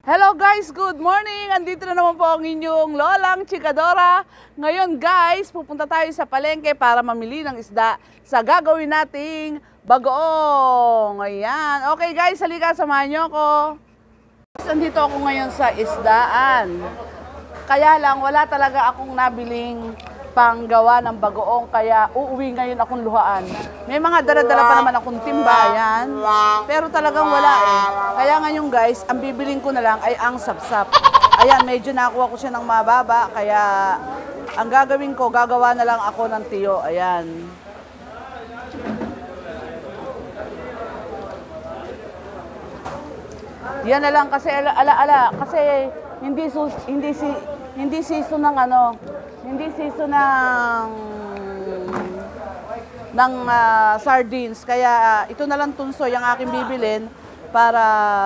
Hello guys, good morning! Andito na naman po ang inyong Lolang Chikadora. Ngayon guys, pupunta tayo sa palengke para mamili ng isda sa gagawin nating bagoong. Ayan. Okay guys, halika, samahan nyo ako. Andito ako ngayon sa isdaan. Kaya lang, wala talaga akong nabiling panggawa ng bagoong, kaya uuwi ngayon akong luhaan. May mga dala-dala pa naman akong timbayan, pero talagang wala eh. Kaya ngayon guys, ang bibiling ko na lang ay ang sapsap. Ayan, medyo nakuha ko siya ng mababa, kaya ang gagawin ko, gagawa na lang ako ng tiyo. Ayan. Yan na lang kasi ala-ala, kasi hindi season ng hindi season ng sardines, kaya ito na lang tunsoy ang aking bibilin para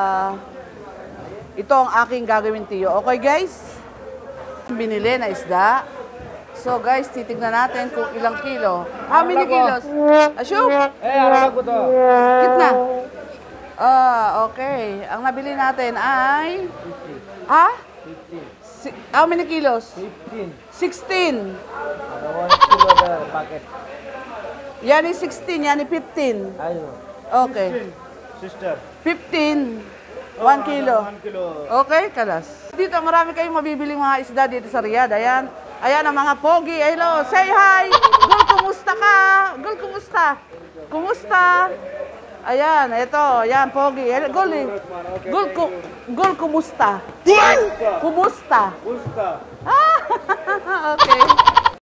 ito ang aking gagawin tiyo. Okay guys? Binili na isda. So guys, titignan natin kung ilang kilo. How many kilos? Ashok? Arap ko to. Kitna? Okay. Ang nabili natin ay 50. How many kilos? 15. 16. 1 kilo the packet. Yan is 16, yan is 15. Ayo. Okay. Sister. 15. 1 kilo. 1 kilo. Okay, kalas. Dito, marami kayong mabibiling mga isda dito sa Riyadh. Ayan. Ayan ang mga pogi. Hello, say hi. Gul, kumusta ka? Gul, kumusta? Kumusta? Ayan, ito. Ayan, pogi. Gul, Gul, kumusta? Kumusta? Kumusta? Okay.